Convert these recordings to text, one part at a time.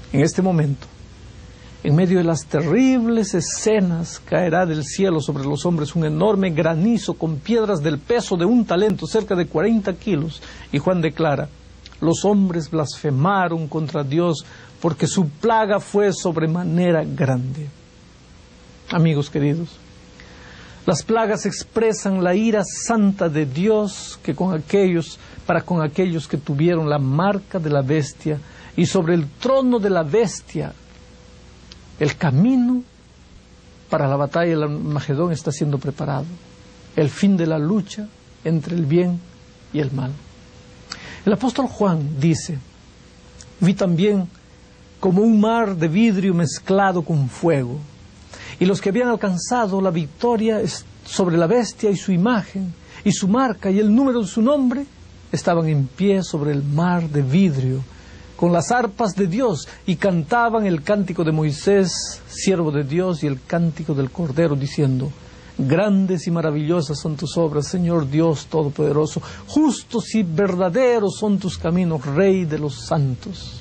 En este momento, en medio de las terribles escenas, caerá del cielo sobre los hombres un enorme granizo con piedras del peso de un talento, cerca de 40 kilos. Y Juan declara: los hombres blasfemaron contra Dios porque su plaga fue sobremanera grande. Amigos queridos, las plagas expresan la ira santa de Dios para con aquellos que tuvieron la marca de la bestia, y sobre el trono de la bestia el camino para la batalla del Armagedón está siendo preparado. El fin de la lucha entre el bien y el mal. El apóstol Juan dice: vi también como un mar de vidrio mezclado con fuego, y los que habían alcanzado la victoria sobre la bestia y su imagen, y su marca y el número de su nombre, estaban en pie sobre el mar de vidrio, con las arpas de Dios, y cantaban el cántico de Moisés, siervo de Dios, y el cántico del Cordero, diciendo: grandes y maravillosas son tus obras, Señor Dios Todopoderoso. Justos y verdaderos son tus caminos, Rey de los santos.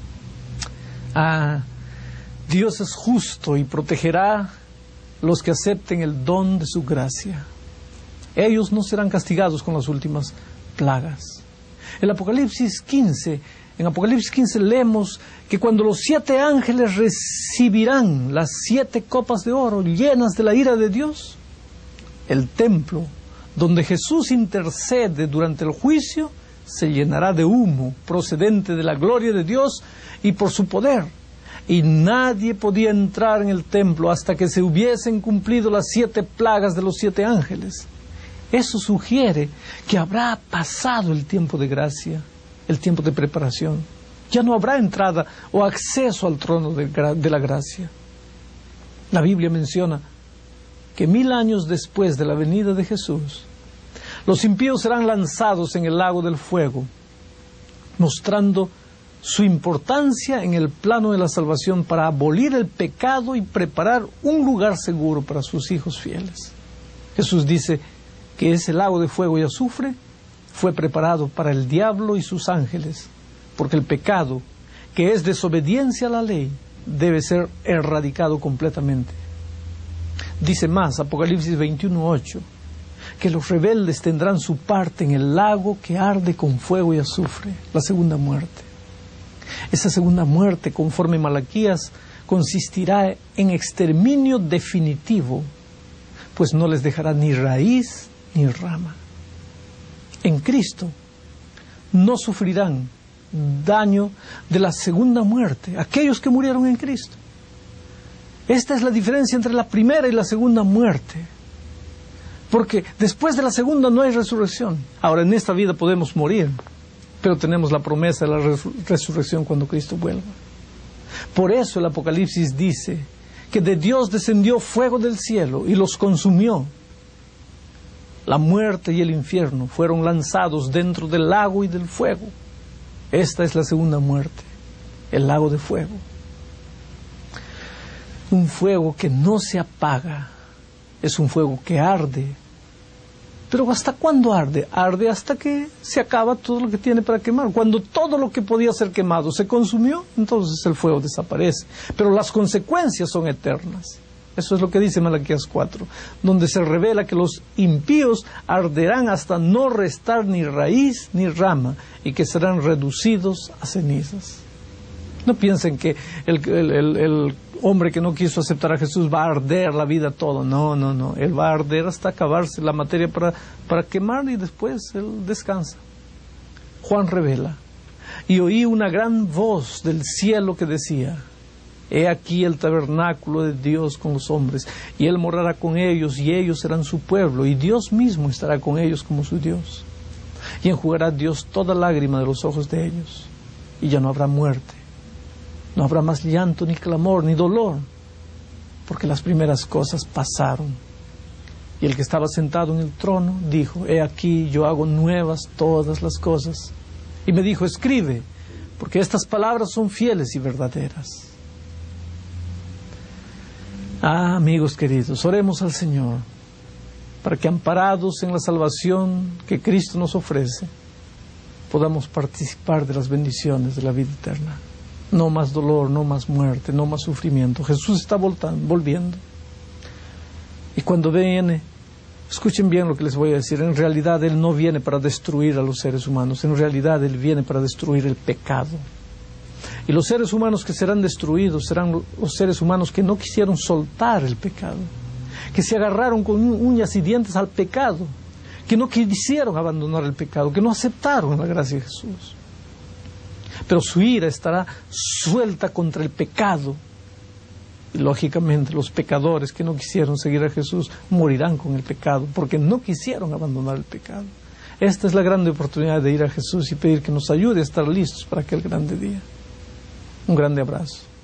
Dios es justo y protegerá los que acepten el don de su gracia. Ellos no serán castigados con las últimas plagas. En Apocalipsis 15 leemos que cuando los 7 ángeles recibirán las 7 copas de oro llenas de la ira de Dios, el templo donde Jesús intercede durante el juicio se llenará de humo procedente de la gloria de Dios y por su poder. Y nadie podía entrar en el templo hasta que se hubiesen cumplido las 7 plagas de los 7 ángeles. Eso sugiere que habrá pasado el tiempo de gracia, el tiempo de preparación. Ya no habrá entrada o acceso al trono de la gracia. La Biblia menciona que 1000 años después de la venida de Jesús, los impíos serán lanzados en el lago del fuego, mostrando su importancia en el plano de la salvación para abolir el pecado y preparar un lugar seguro para sus hijos fieles. Jesús dice que ese lago de fuego y azufre fue preparado para el diablo y sus ángeles, porque el pecado, que es desobediencia a la ley, debe ser erradicado completamente. Dice más, Apocalipsis 21:8, que los rebeldes tendrán su parte en el lago que arde con fuego y azufre, la segunda muerte. Esa segunda muerte, conforme Malaquías, consistirá en exterminio definitivo, pues no les dejará ni raíz ni rama. En Cristo no sufrirán daño de la segunda muerte, aquellos que murieron en Cristo. Esta es la diferencia entre la primera y la segunda muerte, porque después de la segunda no hay resurrección. Ahora, en esta vida podemos morir, pero tenemos la promesa de la resurrección cuando Cristo vuelva. Por eso el Apocalipsis dice que de Dios descendió fuego del cielo y los consumió. La muerte y el infierno fueron lanzados dentro del lago y del fuego. Esta es la segunda muerte, el lago de fuego. Un fuego que no se apaga, es un fuego que arde. Pero ¿hasta cuándo arde? Arde hasta que se acaba todo lo que tiene para quemar. Cuando todo lo que podía ser quemado se consumió, entonces el fuego desaparece. Pero las consecuencias son eternas. Eso es lo que dice Malaquías 4, donde se revela que los impíos arderán hasta no restar ni raíz ni rama, y que serán reducidos a cenizas. No piensen que el hombre que no quiso aceptar a Jesús va a arder la vida toda. No. Él va a arder hasta acabarse la materia para quemar, y después él descansa. Juan revela: y oí una gran voz del cielo que decía: he aquí el tabernáculo de Dios con los hombres, y Él morará con ellos, y ellos serán su pueblo, y Dios mismo estará con ellos como su Dios. Y enjugará Dios toda lágrima de los ojos de ellos, y ya no habrá muerte. No habrá más llanto, ni clamor, ni dolor, porque las primeras cosas pasaron. Y el que estaba sentado en el trono dijo: he aquí yo hago nuevas todas las cosas. Y me dijo: escribe, porque estas palabras son fieles y verdaderas. Amigos queridos, oremos al Señor para que, amparados en la salvación que Cristo nos ofrece, podamos participar de las bendiciones de la vida eterna. No más dolor, no más muerte, no más sufrimiento. Jesús está volviendo. Y cuando viene, escuchen bien lo que les voy a decir, en realidad Él no viene para destruir a los seres humanos, en realidad Él viene para destruir el pecado. Y los seres humanos que serán destruidos serán los seres humanos que no quisieron soltar el pecado, que se agarraron con uñas y dientes al pecado, que no quisieron abandonar el pecado, que no aceptaron la gracia de Jesús. Pero su ira estará suelta contra el pecado. Y lógicamente los pecadores que no quisieron seguir a Jesús morirán con el pecado, porque no quisieron abandonar el pecado. Esta es la grande oportunidad de ir a Jesús y pedir que nos ayude a estar listos para aquel grande día. Un grande abrazo.